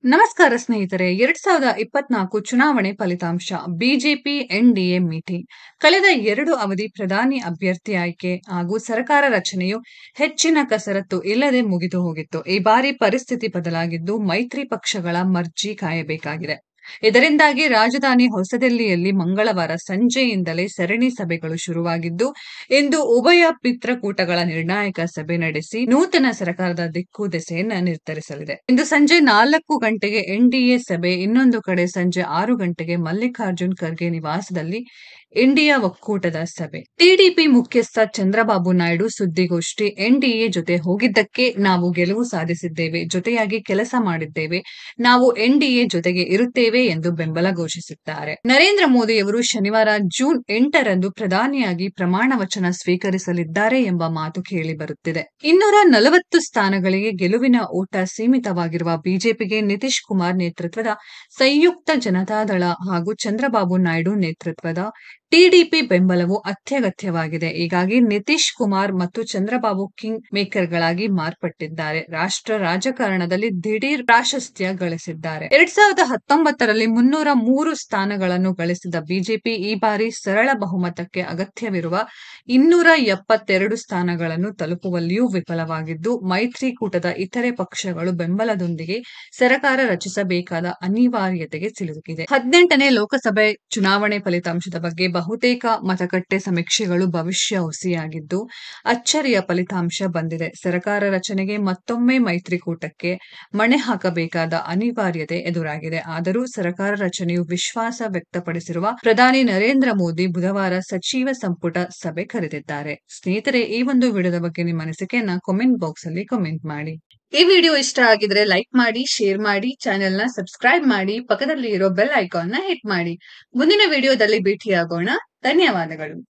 ನಮಸ್ಕಾರ ಸ್ನೇಹಿತರೆ. 2024 ಚುನಾವಣೆ ಫಲಿತಾಂಶ. BJP NDA meeting. ಕಳೆದ 2 ಅವಧಿ ಪ್ರಧಾನಿ ಅಭ್ಯರ್ಥಿ ಆಯ್ಕೆ ಹಾಗೂ ಸರ್ಕಾರ ರಚನೆಯು ಹೆಚ್ಚಿನ ಕಸರತ್ತು ಇಲ್ಲದೆ ಮುಗಿದು ಹೋಗಿತ್ತು. ಈ ಬಾರಿ ಪರಿಸ್ಥಿತಿ ಬದಲಾಗಿದ್ದು, ಮೈತ್ರಿ ಪಕ್ಷಗಳ ಮರ್ಜಿ ಕಾಯಬೇಕಾಗಿದೆ. ಇದರಿಂದಾಗಿ ರಾಜಧಾನಿ ಹೊಸದಿಲ್ಲಿಯಲ್ಲಿ ಮಂಗಳವಾರ ಸಂಜೆಯಿಂದಲೇ ಸರಣಿ ಸಭೆಗಳು ಶುರುವಾಗಿದ್ದು, ಇಂದು ಉಭಯ ಮಿತ್ರಕೂಟಗಳ ನಿರ್ಣಾಯಕ ಸಭೆ ನಡೆಸಿ ನೂತನ ಸರ್ಕಾರದ ದಿಕ್ಕು ದೆಸೆಯನ್ನ ನಿರ್ಧರಿಸಲಿದೆ. ಇಂದು ಸಂಜೆ 4 ಗಂಟೆಗೆ ಎನ್‌ಡಿಎ ಸಭೆ, ಇನ್ನೊಂದು ಕಡೆ ಸಂಜೆ 6 ಗಂಟೆಗೆ ಮಲ್ಲಿಕಾರ್ಜುನ್ ಖರ್ಗೆ ನಿವಾಸದಲ್ಲಿ ಇಂಡಿಯಾ ಒಕ್ಕೂಟದ ಸಭೆ. ಟಿಡಿಪಿ ಮುಖ್ಯಸ್ಥ ಚಂದ್ರಬಾಬು ನಾಯ್ಡು ಸುದ್ದಿಗೋಷ್ಠಿ. ಎನ್‌ಡಿಎ ಜೊತೆ ಹೋಗಿದ್ದಕ್ಕೆ ನಾವು ಗೆಲುವು ಸಾಧಿಸಿದ್ದೇವೆ, ಜೊತೆಯಾಗಿ ಕೆಲಸ ಮಾಡಿದ್ದೇವೆ, ನಾವು ಎನ್‌ಡಿಎ ಜೊತೆಗೆ ಇರುತ್ತೇವೆ ಎಂದು ಬೆಂಬಲ ಘೋಷಿಸಿದ್ದಾರೆ. ನರೇಂದ್ರ ಮೋದಿಯವರು ಶನಿವಾರ ಜೂನ್ 8ರಂದು ಪ್ರಧಾನಿಯಾಗಿ ಪ್ರಮಾಣ ವಚನ ಸ್ವೀಕರಿಸಲಿದ್ದಾರೆ ಎಂಬ ಮಾತು ಕೇಳಿಬರುತ್ತಿದೆ. 240 ಸ್ಥಾನಗಳಿಗೆ ಗೆಲುವಿನ ಓಟ ಸೀಮಿತವಾಗಿರುವ ಬಿಜೆಪಿಗೆ ನಿತೀಶ್ ಕುಮಾರ್ ನೇತೃತ್ವದ ಸಂಯುಕ್ತ ಜನತಾದಳ ಹಾಗೂ ಚಂದ್ರಬಾಬು ನಾಯ್ಡು ನೇತೃತ್ವದ ಟಿಡಿಪಿ ಬೆಂಬಲವು ಅತ್ಯಗತ್ಯವಾಗಿದೆ. ಹೀಗಾಗಿ ನಿತೀಶ್ ಕುಮಾರ್ ಮತ್ತು ಚಂದ್ರಬಾಬು ಕಿಂಗ್ ಮೇಕರ್ಗಳಾಗಿ ಮಾರ್ಪಟ್ಟಿದ್ದಾರೆ. ರಾಷ್ಟ್ರ ರಾಜಕಾರಣದಲ್ಲಿ ದಿಢೀರ್ ಪ್ರಾಶಸ್ತ್ಯ ಗಳಿಸಿದ್ದಾರೆ. 2019ರಲ್ಲಿ 303 ಸ್ಥಾನಗಳನ್ನು ಗಳಿಸಿದ ಬಿಜೆಪಿ ಈ ಬಾರಿ ಸರಳ ಬಹುಮತಕ್ಕೆ ಅಗತ್ಯವಿರುವ 272 ಸ್ಥಾನಗಳನ್ನು ತಲುಪುವಲ್ಲಿಯೂ ವಿಫಲವಾಗಿದ್ದು, ಮೈತ್ರಿಕೂಟದ ಇತರೆ ಪಕ್ಷಗಳು ಬೆಂಬಲದೊಂದಿಗೆ ಸರ್ಕಾರ ರಚಿಸಬೇಕಾದ ಅನಿವಾರ್ಯತೆಗೆ ಸಿಲುಕಿದೆ. 18ನೇ ಲೋಕಸಭೆ ಚುನಾವಣೆ ಫಲಿತಾಂಶದ ಬಗ್ಗೆ ಬಹುತೇಕ ಮತಗಟ್ಟೆ ಸಮೀಕ್ಷೆಗಳು ಭವಿಷ್ಯ ಹುಸಿಯಾಗಿದ್ದು, ಅಚ್ಚರಿಯ ಫಲಿತಾಂಶ ಬಂದಿದೆ. ಸರ್ಕಾರ ರಚನೆಗೆ ಮತ್ತೊಮ್ಮೆ ಮೈತ್ರಿಕೂಟಕ್ಕೆ ಮಣೆ ಹಾಕಬೇಕಾದ ಅನಿವಾರ್ಯತೆ ಎದುರಾಗಿದೆ. ಆದರೂ ಸರ್ಕಾರ ರಚನೆಯು ವಿಶ್ವಾಸ ವ್ಯಕ್ತಪಡಿಸಿರುವ ಪ್ರಧಾನಿ ನರೇಂದ್ರ ಮೋದಿ ಬುಧವಾರ ಸಚಿವ ಸಂಪುಟ ಸಭೆ ಕರೆದಿದ್ದಾರೆ. ಸ್ನೇಹಿತರೆ, ಈ ಒಂದು ವಿಡಿಯೋದ ಬಗ್ಗೆ ನಿಮ್ಮ ಅನಿಸಿಕೆಯನ್ನ ಕಾಮೆಂಟ್ ಬಾಕ್ಸ್ ಅಲ್ಲಿ ಕಾಮೆಂಟ್ ಮಾಡಿ. ಈ ವಿಡಿಯೋ ಇಷ್ಟ ಆಗಿದ್ರೆ ಲೈಕ್ ಮಾಡಿ, ಶೇರ್ ಮಾಡಿ, ಚಾನೆಲ್ ನ ಸಬ್ಸ್ಕ್ರೈಬ್ ಮಾಡಿ, ಪಕ್ಕದಲ್ಲಿ ಇರೋ ಬೆಲ್ ಐಕಾನ್ ನ ಹಿಟ್ ಮಾಡಿ. ಮುಂದಿನ ವಿಡಿಯೋದಲ್ಲಿ ಭೇಟಿಯಾಗೋಣ. ಧನ್ಯವಾದಗಳು.